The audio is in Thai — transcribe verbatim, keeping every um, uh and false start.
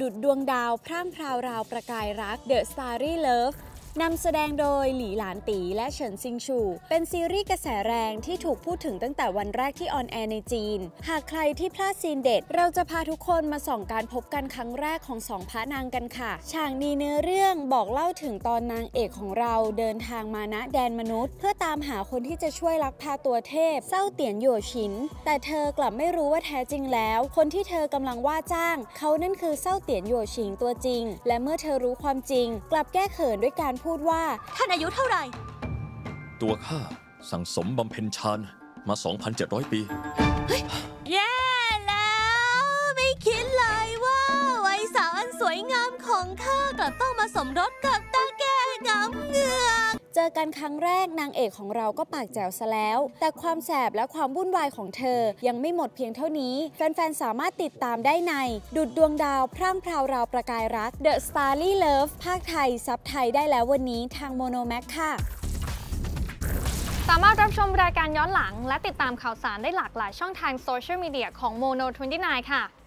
ดุดดวงดาวพร่างพราวราวประกายรัก The Starry Love นำแสดงโดยหลีหลานตีและเฉินซิงชูเป็นซีรีส์กระแสแรงที่ถูกพูดถึงตั้งแต่วันแรกที่ออนแอร์ในจีนหากใครที่พลาดซีนเด็ดเราจะพาทุกคนมาส่องการพบกันครั้งแรกของสองพระนางกันค่ะฉากนี้เนื้อเรื่องบอกเล่าถึงตอนนางเอกของเราเดินทางมาณแดนมนุษย์เพื่อตามหาคนที่จะช่วยลักพาตัวเทพเศร้าเตียนหยั่วฉินแต่เธอกลับไม่รู้ว่าแท้จริงแล้วคนที่เธอกำลังว่าจ้างเขานั่นคือเศร้าเตียนหยั่วฉิงตัวจริงและเมื่อเธอรู้ความจริงกลับแก้เขินด้วยการพูดว่าท่านอายุเท่าไหร่ตัวข้าสั่งสมบำเพ็ญฌานมา สองพันเจ็ดร้อย ปีแย่แล้วไม่คิดเลยว่าวัยสาวอันสวยงามของข้ากลับต้องมาสมรสกับตาแก่งามเงือกเจอกันครั้งแรกนางเอกของเราก็ปากแจ๋วซะแล้วแต่ความแสบและความวุ่นวายของเธอยังไม่หมดเพียงเท่านี้แฟนๆสามารถติดตามได้ในดุจดวงดาวพร่างพราวราวประกายรัก The Starry Love ภาคไทยซับไทยได้แล้ววันนี้ทางโมโนแม็กค่ะสามารถรับชมรายการย้อนหลังและติดตามข่าวสารได้หลากหลายช่องทางโซเชียลมีเดียของ โมโน ยี่สิบเก้า ค่ะ